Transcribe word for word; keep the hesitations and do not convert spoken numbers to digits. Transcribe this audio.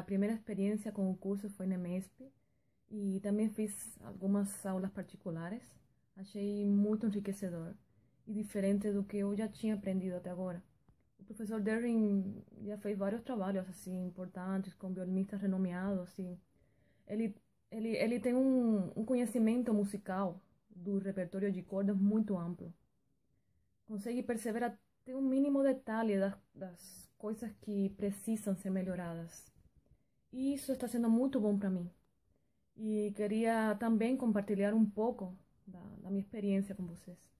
primeira experiência com o curso foi na MESP e também fiz algumas aulas particulares. Achei muito enriquecedor e diferente do que eu já tinha aprendido até agora. O professor Derring já fez vários trabalhos assim importantes com violinistas renomeados e ele ele ele tem um, um conhecimento musical do repertório de cordas muito amplo. Consegue perceber até o mínimo detalhe das, das coisas que precisam ser melhoradas. E isso está sendo muito bom para mim. E queria também compartilhar um pouco da, da minha experiência com vocês.